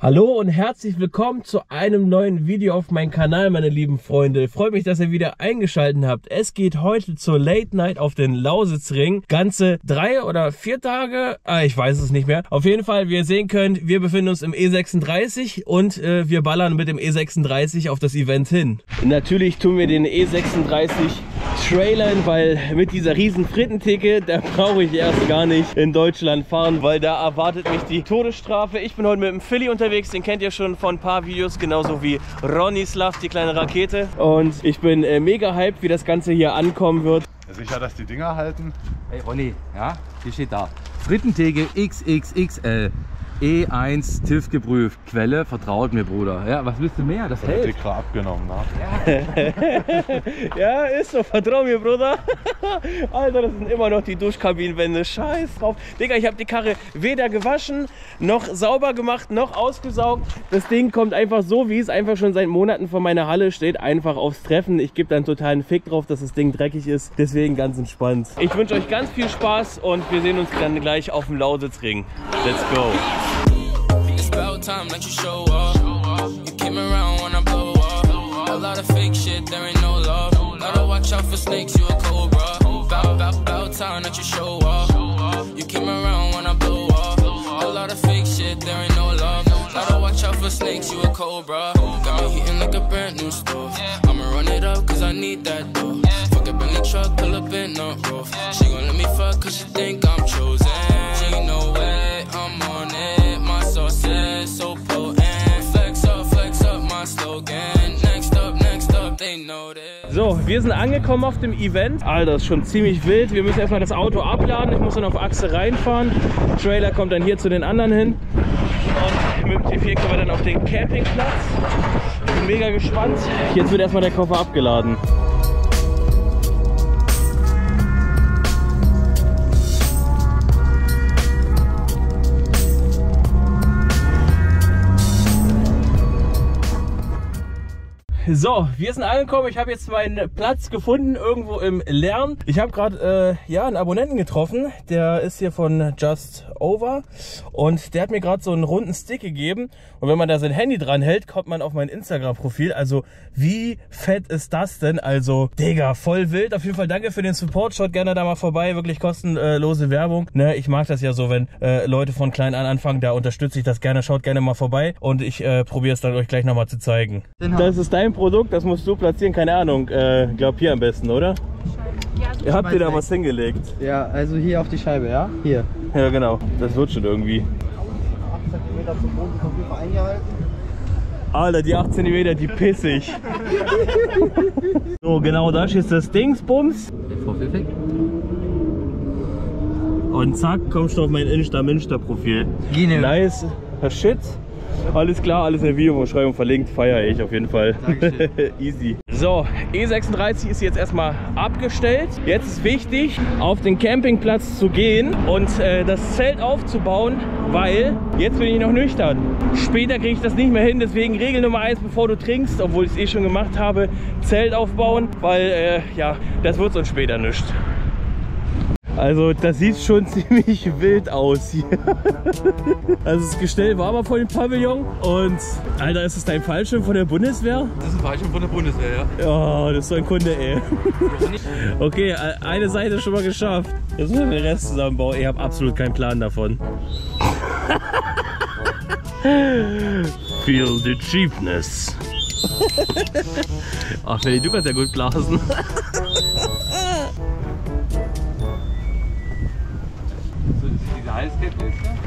Hallo und herzlich willkommen zu einem neuen Video auf meinem Kanal, meine lieben Freunde. Freut mich, dass ihr wieder eingeschaltet habt. Es geht heute zur Late Night auf den Lausitzring. Ganze 3 oder 4 Tage, ich weiß es nicht mehr. Auf jeden Fall, wie ihr sehen könnt, wir befinden uns im E36 und wir ballern mit dem E36 auf das Event hin. Natürlich tun wir den E36 trailern, weil mit dieser riesen Frittentheke, da brauche ich erst gar nicht in Deutschland fahren, weil da erwartet mich die Todesstrafe. Ich bin heute mit dem Philly unterwegs, den kennt ihr schon von ein paar Videos, genauso wie Ronislav, die kleine Rakete. Und ich bin mega hyped, wie das Ganze hier ankommen wird. Sicher, dass die Dinger halten? Hey Ronny, ja, hier steht da. Frittentheke XXXL. E1 TÜV geprüft. Quelle, vertraut mir, Bruder. Ja, was willst du mehr? Das hält. Dicker abgenommen, ne? Ja, ist so. Vertrau mir, Bruder. Alter, das sind immer noch die Duschkabinenwände. Scheiß drauf. Digga, ich habe die Karre weder gewaschen, noch sauber gemacht, noch ausgesaugt. Das Ding kommt einfach so, wie es einfach schon seit Monaten vor meiner Halle steht, einfach aufs Treffen. Ich gebe dann totalen Fick drauf, dass das Ding dreckig ist. Deswegen ganz entspannt. Ich wünsche euch ganz viel Spaß und wir sehen uns dann gleich auf dem Lausitzring. Let's go. Time that you show up. You came around when I blow up. A lot of fake shit, there ain't no love. Gotta watch out for snakes, you a cobra. About time that you show up. You came around when I blow up. A lot of fake shit, there ain't no love. Gotta watch out for snakes, you a cobra. Got me heating like a brand new stove. I'ma run it up cause I need that dough. Fuck up in the truck, pull up in the roof. She gon' let me fuck cause she think I'm chosen. She know way, I'm on it. My sauce is so potent. Flex up my slogan. Next up, they know this. So, wir sind angekommen auf dem Event. Alter, das ist schon ziemlich wild. Wir müssen erstmal das Auto abladen. Ich muss dann auf Achse reinfahren. Trailer kommt dann hier zu den anderen hin. Und mit dem T4 kommen wir dann auf den Campingplatz. Ich bin mega gespannt. Jetzt wird erstmal der Koffer abgeladen. So, wir sind angekommen. Ich habe jetzt meinen Platz gefunden, irgendwo im Lärm. Ich habe gerade ja, einen Abonnenten getroffen. Der ist hier von Just Over. Und der hat mir gerade so einen runden Stick gegeben. Und wenn man da sein Handy dran hält, kommt man auf mein Instagram-Profil. Also, wie fett ist das denn? Also, Digga, voll wild. Auf jeden Fall danke für den Support. Schaut gerne da mal vorbei. Wirklich kostenlose Werbung. Ne, ich mag das ja so, wenn Leute von klein an anfangen. Da unterstütze ich das gerne. Schaut gerne mal vorbei. Und ich probiere es dann euch gleich nochmal zu zeigen. Das ist dein Produkt, das musst du platzieren, keine Ahnung, glaub hier am besten, oder? Ja, habt ihr da was hingelegt? Ja, also hier auf die Scheibe, ja? Hier. Ja, genau, das wird schon irgendwie. 8 cm zum Boden ist auf jeden Fall eingehalten. Alter, die 8 cm, die pissig. So, genau, da ist das Dingsbums. Und zack, kommst du auf mein Insta-Profil. Nice, shit. Alles klar, alles in der Videobeschreibung verlinkt, feiere ich auf jeden Fall. Easy. So, E36 ist jetzt erstmal abgestellt. Jetzt ist wichtig, auf den Campingplatz zu gehen und das Zelt aufzubauen, weil jetzt bin ich noch nüchtern. Später kriege ich das nicht mehr hin, deswegen Regel Nummer 1, bevor du trinkst, obwohl ich es eh schon gemacht habe, Zelt aufbauen, weil ja, das wird sonst später nichts. Also das sieht schon ziemlich wild aus hier. Also das Gestell war mal vor dem Pavillon. Und Alter, ist das dein Fallschirm von der Bundeswehr? Das ist ein Fallschirm von der Bundeswehr, ja. Ja, das ist so ein Kunde, ey. Okay, eine Seite schon mal geschafft. Jetzt müssen wir den Rest zusammenbauen. Ich habe absolut keinen Plan davon. Feel the cheapness. Ach, Feli, du kannst ja gut blasen. Heißkette ist, ne?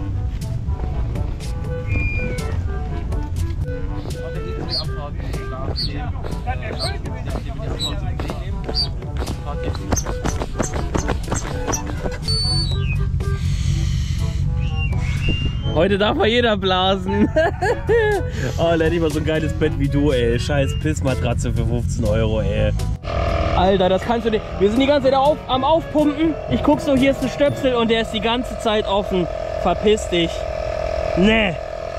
Heute darf mal jeder blasen. Oh, da hätte ich mal so ein geiles Bett wie du, ey. Scheiß Pissmatratze für 15 €, ey. Alter, das kannst du nicht. Wir sind die ganze Zeit am Aufpumpen. Ich guck so, hier ist ein Stöpsel und der ist die ganze Zeit offen. Verpiss dich. Nee.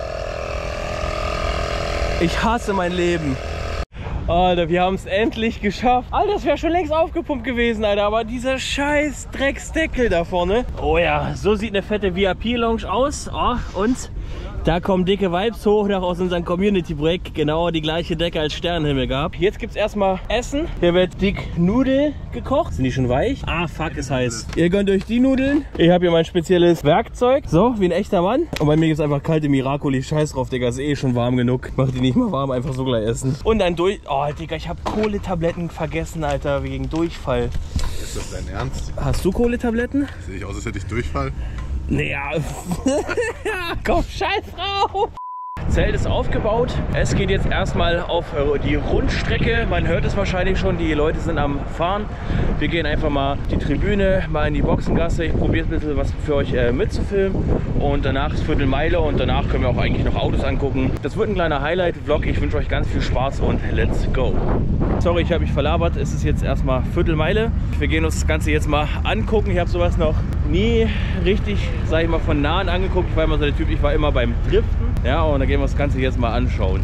Ich hasse mein Leben. Alter, wir haben es endlich geschafft. Alter, das wäre schon längst aufgepumpt gewesen, Alter. Aber dieser scheiß Drecksdeckel da vorne. Oh ja, so sieht eine fette VIP-Lounge aus. Oh, und Da kommen dicke Vibes hoch noch aus unserem Community-Projekt. Genau die gleiche Decke als Sternenhimmel gab. Jetzt gibt es erstmal Essen. Hier wird dick Nudel gekocht. Sind die schon weich? Ah, fuck, ist heiß. Ihr gönnt euch die Nudeln. Ich habe hier mein spezielles Werkzeug. So, wie ein echter Mann. Und bei mir gibt es einfach kalte Miracoli. Scheiß drauf, Digga. Ist eh schon warm genug. Mach die nicht mal warm, einfach so gleich essen. Und dann durch... Oh, Digga, ich habe Kohletabletten vergessen, Alter. Wegen Durchfall. Ist das dein Ernst? Hast du Kohletabletten? Sehe ich aus, als hätte ich Durchfall? Naja, komm, scheiß drauf! Zelt ist aufgebaut. Es geht jetzt erstmal auf die Rundstrecke. Man hört es wahrscheinlich schon, die Leute sind am Fahren. Wir gehen einfach mal die Tribüne, mal in die Boxengasse. Ich probiere ein bisschen was für euch mitzufilmen. Und danach ist Viertelmeile und danach können wir auch eigentlich noch Autos angucken. Das wird ein kleiner Highlight-Vlog. Ich wünsche euch ganz viel Spaß und let's go! Sorry, ich habe mich verlabert. Es ist jetzt erstmal Viertelmeile. Wir gehen uns das Ganze jetzt mal angucken. Ich habe sowas noch nie richtig, sage ich mal, von nahen angeguckt. Ich war immer so der Typ, ich war immer beim Driften. Ja, und da gehen wir das Ganze jetzt mal anschauen.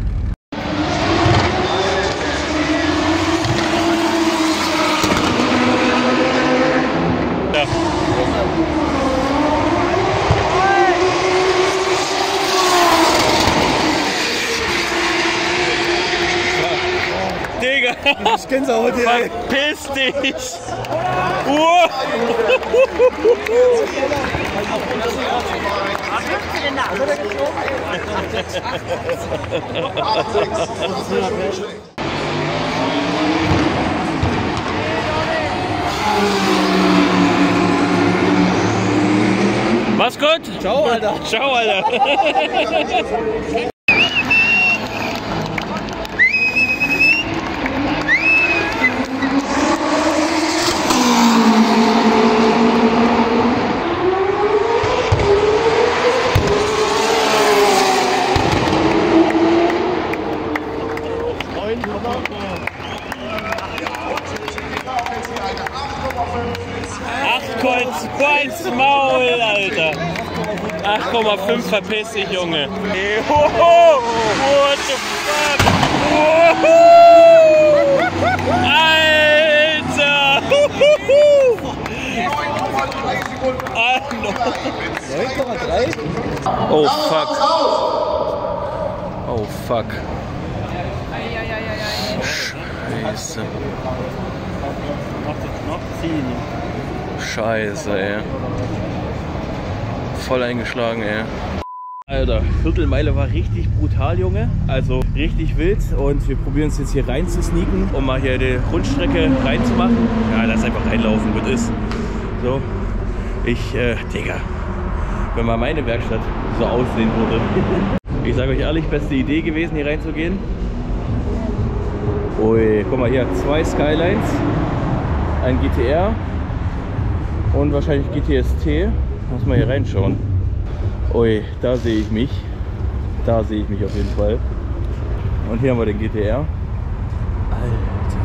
Ja. Digga! Ich kenn's auch heute. Verpiss dich! Mach's gut! Ciao, Alter. Ciao, Alter! Ins Maul, Alter. 8,5, verpiss dich, Junge. What the fuck? Alter! 9,3? Oh fuck. Oh fuck. Scheiße. Scheiße, ey. Voll eingeschlagen, ey. Alter, Viertelmeile war richtig brutal, Junge. Also richtig wild. Und wir probieren es jetzt hier rein zu sneaken, um mal hier die Rundstrecke reinzumachen. Ja, lass einfach reinlaufen, gut ist. So. Digga. Wenn mal meine Werkstatt so aussehen würde. Ich sage euch ehrlich, beste Idee gewesen, hier reinzugehen. Ui, guck mal hier, 2 Skylines. Ein GTR. Und wahrscheinlich GTST. Muss mal hier reinschauen. Ui, da sehe ich mich. Da sehe ich mich auf jeden Fall. Und hier haben wir den GTR. Alter.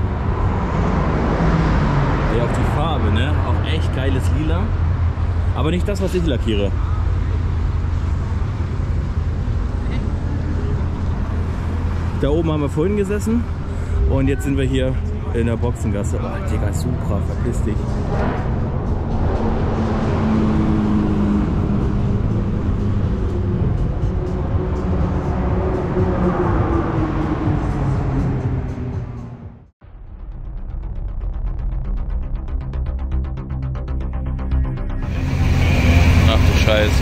Ja, auch die Farbe, ne? Auch echt geiles Lila. Aber nicht das, was ich lackiere. Da oben haben wir vorhin gesessen. Und jetzt sind wir hier in der Boxengasse. Oh, Digga, super, verpiss dich. Ach du Scheiße.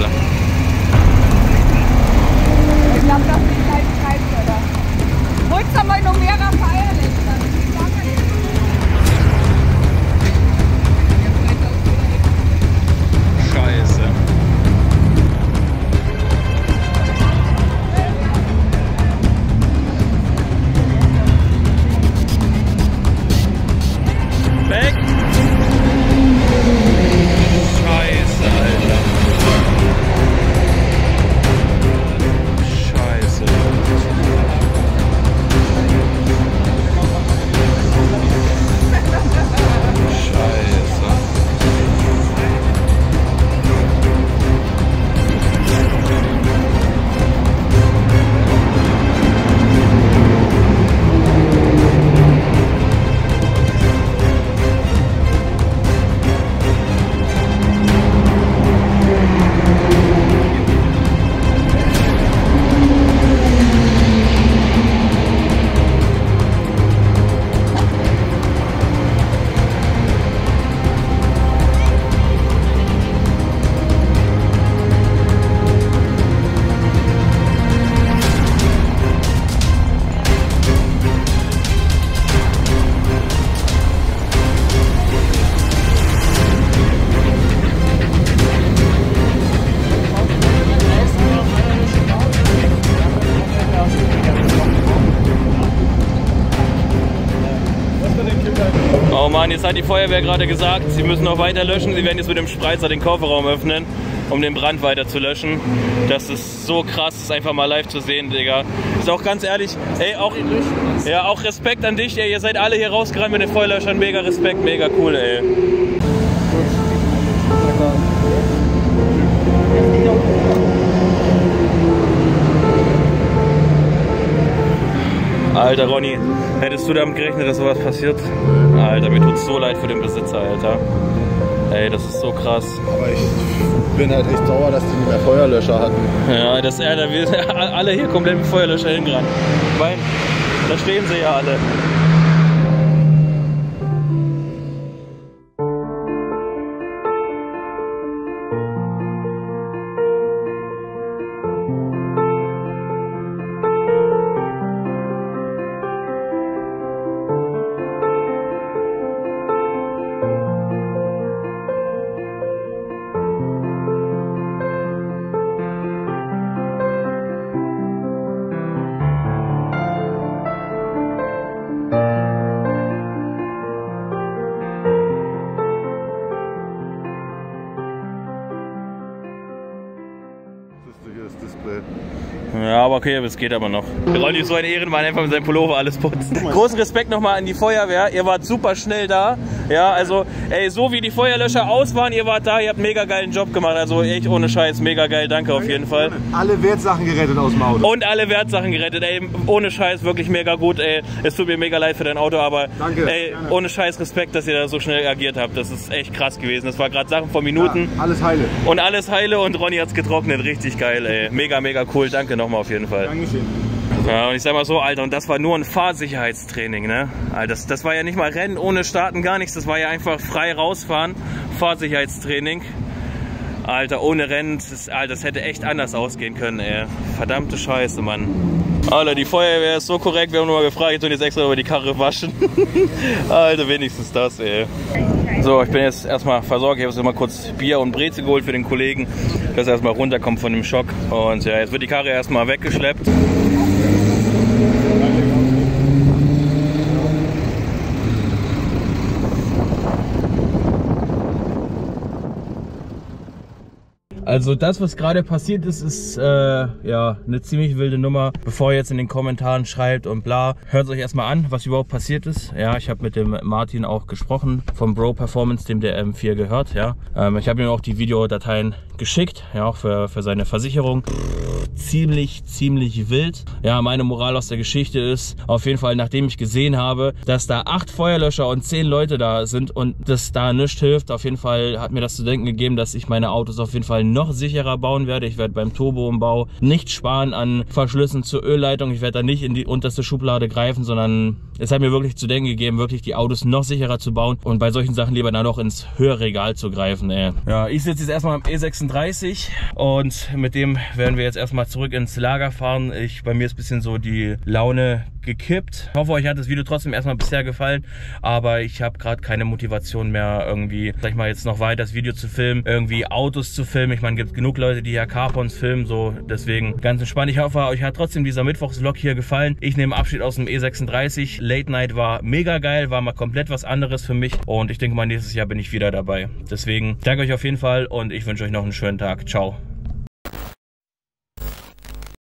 Ich glaube, das ist halt Scheiße, oder? Holst du mal noch mehrer feierlich? Scheiße. Weg! Scheiße, Alter. Scheiße. hat die Feuerwehr gerade gesagt, sie müssen noch weiter löschen. Sie werden jetzt mit dem Spreizer den Kofferraum öffnen, um den Brand weiter zu löschen. Das ist so krass, das ist einfach mal live zu sehen, Digga. Ist auch ganz ehrlich, ey, auch Respekt an dich, ey. Ihr seid alle hier rausgerannt mit den Feuerlöschern. Mega Respekt, mega cool, ey. Alter, Ronny, hättest du damit gerechnet, dass sowas passiert? Alter, mir tut's so leid für den Besitzer, Alter. Ey, das ist so krass. Aber ich bin halt echt sauer, dass die nicht mehr Feuerlöscher hatten. Ja, das Alter, wir sind alle hier komplett mit Feuerlöscher hingerannt. Ich meine, da stehen sie ja alle. Ja, aber okay, es geht aber noch. Ronny ist so ein Ehrenmann, einfach mit seinem Pullover alles putzt. Großen Respekt nochmal an die Feuerwehr. Ihr wart super schnell da. Ja, also, ey, so wie die Feuerlöscher aus waren, ihr wart da, ihr habt einen mega geilen Job gemacht. Also echt ohne Scheiß, mega geil, danke auf jeden Fall. Alle Wertsachen gerettet aus dem Auto. Und alle Wertsachen gerettet, ey, ohne Scheiß, wirklich mega gut, ey. Es tut mir mega leid für dein Auto, aber danke, ey, gerne. Ohne Scheiß Respekt, dass ihr da so schnell agiert habt. Das ist echt krass gewesen. Das war gerade Sachen von Minuten. Ja, alles heile. Und alles heile und Ronny hat's getrocknet. Richtig geil, ey. Mega, mega cool. Danke nochmal auf jeden Fall. Dankeschön. Ja, und ich sag mal so, Alter, und das war nur ein Fahrsicherheitstraining, ne? Alter, das war ja nicht mal Rennen ohne Starten, gar nichts. Das war ja einfach frei rausfahren, Fahrsicherheitstraining. Alter, ohne Rennen, das hätte echt anders ausgehen können, ey. Verdammte Scheiße, Mann. Alter, die Feuerwehr ist so korrekt, wir haben nur mal gefragt, jetzt und jetzt extra über die Karre waschen. Alter, wenigstens das, ey. So, ich bin jetzt erstmal versorgt. Ich habe jetzt mal kurz Bier und Brezel geholt für den Kollegen, dass er erstmal runterkommt von dem Schock. Und ja, jetzt wird die Karre erstmal weggeschleppt. Also das, was gerade passiert ist, ist ja eine ziemlich wilde Nummer. Bevor ihr jetzt in den Kommentaren schreibt und bla, hört es euch erstmal an, was überhaupt passiert ist. Ja, ich habe mit dem Martin auch gesprochen, vom Bro Performance, dem der M4 gehört. Ja, ich habe ihm auch die Videodateien geschickt, ja, auch für seine Versicherung. Ziemlich wild. Ja, meine Moral aus der Geschichte ist, auf jeden Fall, nachdem ich gesehen habe, dass da 8 Feuerlöscher und 10 Leute da sind und das da nichts hilft, auf jeden Fall hat mir das zu denken gegeben, dass ich meine Autos auf jeden Fall noch sicherer bauen werde. Ich werde beim Turbo-Umbau nicht sparen an Verschlüssen zur Ölleitung. Ich werde da nicht in die unterste Schublade greifen, sondern es hat mir wirklich zu denken gegeben, wirklich die Autos noch sicherer zu bauen und bei solchen Sachen lieber dann noch ins Höherregal zu greifen. Ey. Ja, ich sitze jetzt erstmal am E36 und mit dem werden wir jetzt erstmal zurück ins Lager fahren. Bei mir ist ein bisschen so die Laune gekippt. Ich hoffe, euch hat das Video trotzdem erstmal bisher gefallen, aber ich habe gerade keine Motivation mehr, irgendwie, sag ich mal, jetzt noch weiter das Video zu filmen, irgendwie Autos zu filmen. Ich meine, es gibt genug Leute, die ja Carpons filmen, so, deswegen ganz entspannt. Ich hoffe, euch hat trotzdem dieser Mittwochsvlog hier gefallen. Ich nehme Abschied aus dem E36. Late Night war mega geil, war mal komplett was anderes für mich und ich denke mal, nächstes Jahr bin ich wieder dabei. Deswegen danke euch auf jeden Fall und ich wünsche euch noch einen schönen Tag. Ciao.